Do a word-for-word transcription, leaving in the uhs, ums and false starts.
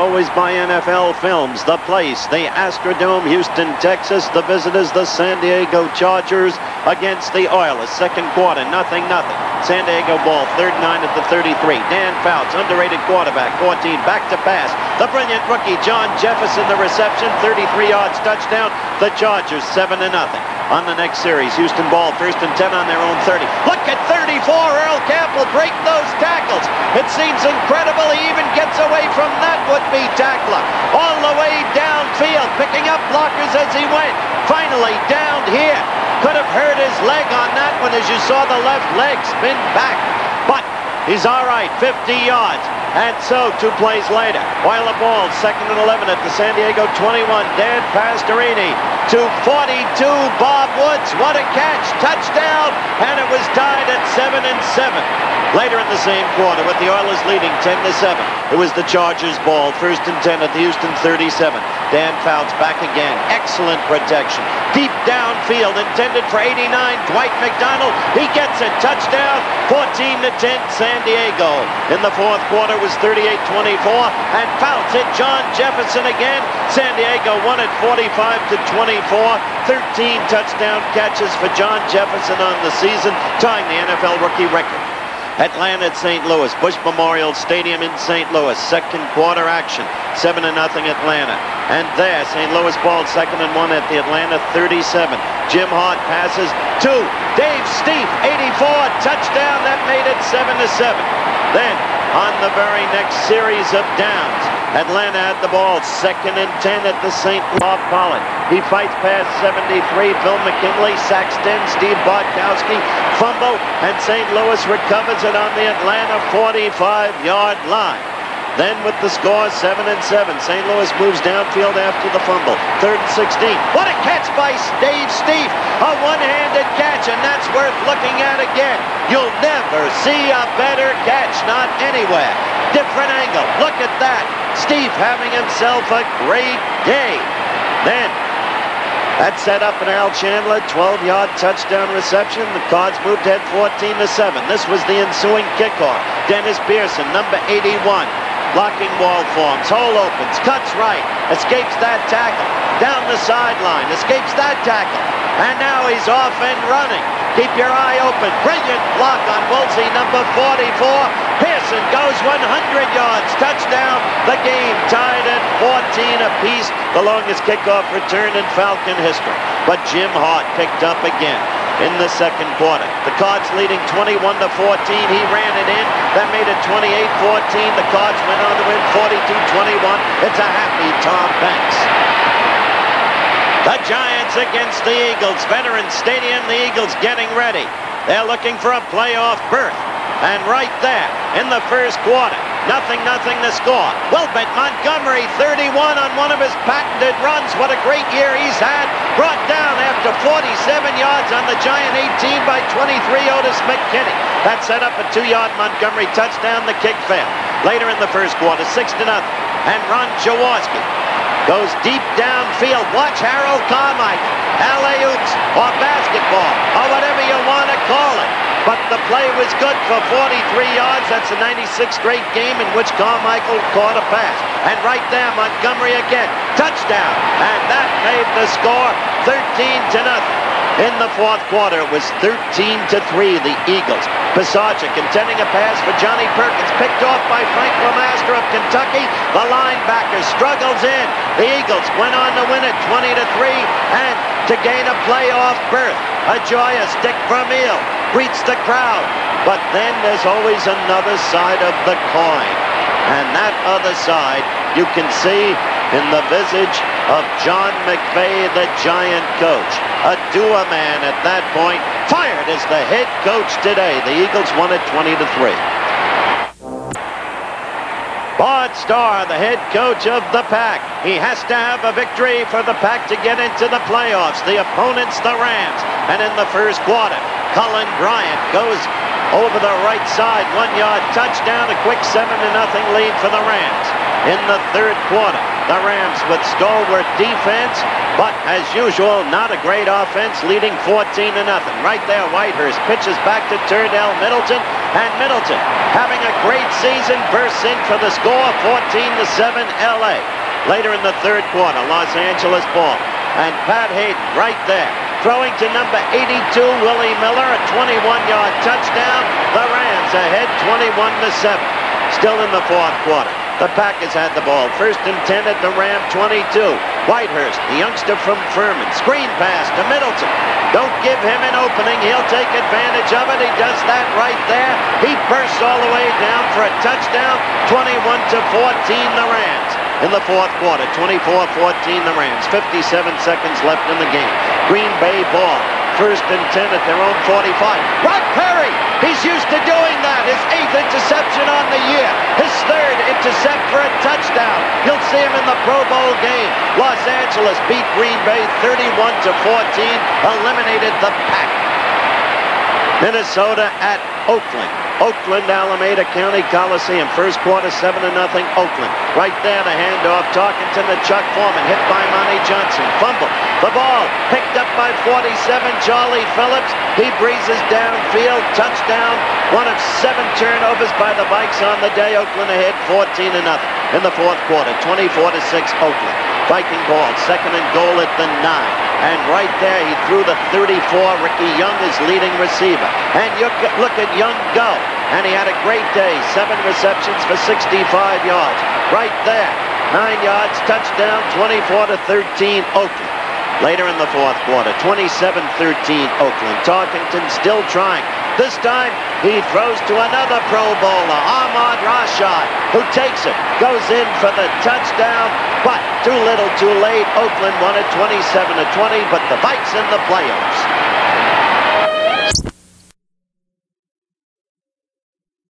Always by N F L Films. The place, the Astrodome, Houston, Texas. The visitors, the San Diego Chargers against the Oilers. Second quarter, nothing, nothing. San Diego ball, third nine at the thirty-three. Dan Fouts, underrated quarterback, fourteen, back to pass. The brilliant rookie, John Jefferson, the reception, thirty-three yards, touchdown. The Chargers, seven to nothing. On the next series, Houston ball, first and ten on their own thirty. Look at thirty-four. Earl Camp will break those tackles. It seems incredible he even gets away from that would-be tackler. All the way downfield, picking up blockers as he went. Finally, down here. Could have hurt his leg on that one as you saw the left leg spin back. But he's all right, fifty yards. And so, two plays later, Oiler ball, second and eleven at the San Diego twenty-one. Dan Pastorini to forty-two. Bob Woods, what a catch, touchdown, and it was tied at seven and seven. Later in the same quarter, with the Oilers leading ten to seven, it was the Chargers ball, first and ten at the Houston thirty-seven. Dan Fouts back again, excellent protection, deep downfield, intended for eighty-nine. Dwight McDonald, he gets a touchdown, fourteen to ten, San Diego. In the fourth quarter was thirty-eight twenty-four, and Fouts hit John Jefferson again. San Diego won it forty-five to twenty-four. thirteen touchdown catches for John Jefferson on the season, tying the N F L rookie record. Atlanta at Saint Louis, Bush Memorial Stadium in Saint Louis. Second quarter action, seven to nothing Atlanta. And there, Saint Louis ball, second and one at the Atlanta thirty-seven. Jim Hart passes to Dave Steep, eighty-four, touchdown. That made it seven to seven. Then, on the very next series of downs, Atlanta had the ball, second and ten at the Saint Louis Pollard. He fights past seventy-three. Bill McKinley sacks ten. Steve Bartkowski fumble, and Saint Louis recovers it on the Atlanta forty-five yard line. Then with the score, seven and seven, Saint Louis moves downfield after the fumble. Third and sixteen. What a catch by Dave Steep. A one-handed catch, and that's worth looking at again. You'll never see a better catch, not anywhere. Different angle. Look at that. Steve having himself a great day. Then, that set up an Al Chandler twelve yard touchdown reception. The Cards moved ahead fourteen to seven. This was the ensuing kickoff. Dennis Pearson, number eighty-one. Blocking wall forms, hole opens, cuts right, escapes that tackle, down the sideline, escapes that tackle, and now he's off and running. Keep your eye open. Brilliant block on Woolsey, number forty-four. Pearson goes one hundred yards, touchdown. The game tied at fourteen apiece, the longest kickoff return in Falcon history. But Jim Hart picked up again in the second quarter. The Cards leading twenty-one to fourteen. He ran it in. That made it twenty-eight fourteen. The Cards went on to win forty-two twenty-one. It's a happy Tom Banks. The Giants against the Eagles. Veterans Stadium, the Eagles getting ready. They're looking for a playoff berth. And right there, in the first quarter, nothing, nothing to score. Well, bet Montgomery, thirty-one on one of his patented runs. What a great year he's had. Brought down after forty-seven yards on the Giant eighteen by twenty-three, Otis McKinney. That set up a two yard Montgomery touchdown. The kick failed. Later in the first quarter, six to nothing. And Ron Jaworski goes deep downfield. Watch Harold Carmichael. Alley-oops or basketball or whatever you want to call it. But the play was good for forty-three yards. That's a ninety-sixth straight game in which Carmichael caught a pass. And right there, Montgomery again. Touchdown. And that made the score thirteen to nothing. In the fourth quarter, it was thirteen to three, the Eagles. Pisarcik intending a pass for Johnny Perkins. Picked off by Frank Lemaster of Kentucky. The linebacker struggles in. The Eagles went on to win it twenty to three and to gain a playoff berth. A joyous stick from Eel. Greets the crowd. But then there's always another side of the coin. And that other side you can see in the visage of John McVay, the Giant coach. A doer man at that point, fired as the head coach today. The Eagles won it twenty to three. Bart Starr, the head coach of the Pack. He has to have a victory for the Pack to get into the playoffs. The opponents, the Rams. And in the first quarter, Cullen Bryant goes over the right side, one yard touchdown, a quick seven to nothing lead for the Rams. In the third quarter, the Rams with stalwart defense, but as usual, not a great offense, leading fourteen to nothing. Right there, Whitehurst pitches back to Turdell Middleton. And Middleton, having a great season, bursts in for the score, fourteen to seven L A. Later in the third quarter, Los Angeles ball. And Pat Hayden right there, throwing to number eighty-two, Willie Miller, a twenty-one yard touchdown. The Rams ahead twenty-one to seven. Still in the fourth quarter. The Packers had the ball. First and ten at the Ram twenty-two. Whitehurst, the youngster from Furman. Screen pass to Middleton. Don't give him an opening. He'll take advantage of it. He does that right there. He bursts all the way down for a touchdown. twenty-one to fourteen, the Rams. In the fourth quarter, twenty-four fourteen, the Rams. fifty-seven seconds left in the game. Green Bay ball. First and ten at their own forty-five. Brock Perry, he's used to doing that. His eighth interception on the year. His third intercept for a touchdown. You'll see him in the Pro Bowl game. Los Angeles beat Green Bay thirty-one to fourteen, eliminated the Pack. Minnesota at Oakland. Oakland, Alameda County Coliseum. First quarter, seven to nothing, Oakland. Right there, the handoff. Tarkenton to Chuck Foreman. Hit by Monty Johnson. Fumble. The ball picked up by forty-seven, Charlie Phillips. He breezes downfield. Touchdown. One of seven turnovers by the Vikes on the day. Oakland ahead, fourteen to nothing. In the fourth quarter, twenty-four to six, Oakland. Viking ball, second and goal at the nine. And right there, he threw the thirty-four. Ricky Young is leading receiver. And you look at Young go. And he had a great day. Seven receptions for sixty-five yards. Right there. Nine yards, touchdown, twenty-four to thirteen, Oakland. Later in the fourth quarter, twenty-seven thirteen, Oakland. Tarkenton still trying. This time, he throws to another Pro Bowler, Ahmad Rashad, who takes it, goes in for the touchdown, but too little, too late. Oakland won it twenty-seven to twenty, but the Vikes in the playoffs.